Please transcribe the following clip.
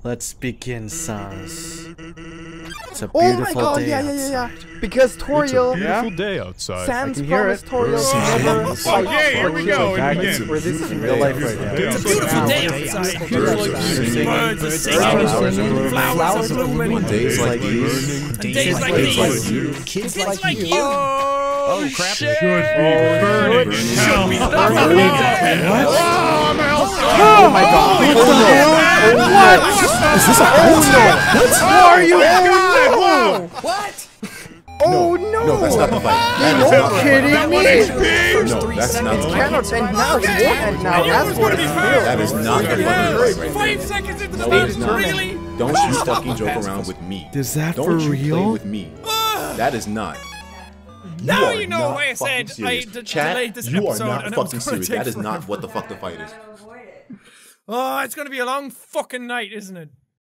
Let's begin, Sans. It's a beautiful Oh my god, day yeah. outside. Because Toriel, It's a beautiful day outside. Sans can hear promised it. Toriel never Okay, here we go. Back Again. where this is in real life right now. It's a Beautiful day outside. Birds are singing. Flowers are blooming. Days like these. And days like these. Kids Kids like like you. you. Oh, crap. Should be burning in hell. Oh my god. What? Is this a What are you doing? What? Oh no! No, that's not the fight. You're kidding me! No, that's not the fight. Cannot and now he won. Now that's what it's real. That is not the fucking fight right 5 seconds into the there. No, it match, is not. really? Don't you fucking joke around with me. Is that Don't for you play real? with me. That is not. Now are you know not why I fucking said I serious. Chat, delayed this you are episode not and it was fucking gonna serious. take That is forever. not what the fuck the fight is. Oh, it's gonna be a long fucking night, isn't it?